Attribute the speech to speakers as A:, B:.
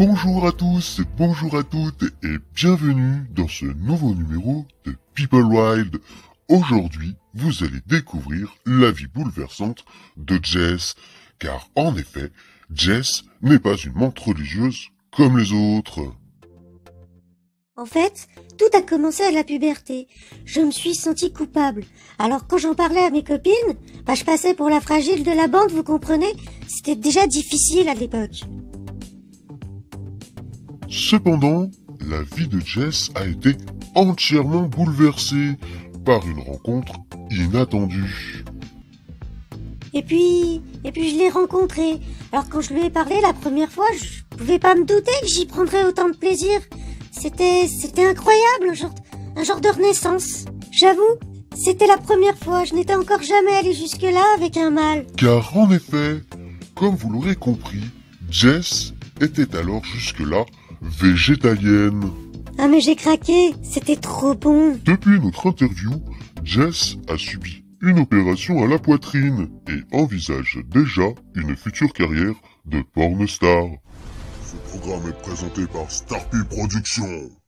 A: Bonjour à tous, bonjour à toutes et bienvenue dans ce nouveau numéro de People Wild. Aujourd'hui, vous allez découvrir la vie bouleversante de Jess, car en effet, Jess n'est pas une menthe religieuse comme les autres.
B: En fait, tout a commencé à la puberté. Je me suis sentie coupable. Alors quand j'en parlais à mes copines, je passais pour la fragile de la bande, vous comprenez? C'était déjà difficile à l'époque.
A: Cependant, la vie de Jess a été entièrement bouleversée par une rencontre inattendue.
B: Et puis je l'ai rencontré. Alors quand je lui ai parlé la première fois, je pouvais pas me douter que j'y prendrais autant de plaisir. C'était incroyable, un genre de renaissance. J'avoue, c'était la première fois, je n'étais encore jamais allée jusque-là avec un mâle.
A: Car en effet, comme vous l'aurez compris, Jess était alors jusque-là végétalienne.
B: Ah mais j'ai craqué, c'était trop bon.
A: Depuis notre interview, Jess a subi une opération à la poitrine et envisage déjà une future carrière de pornostar.
C: Ce programme est présenté par Starpy Productions.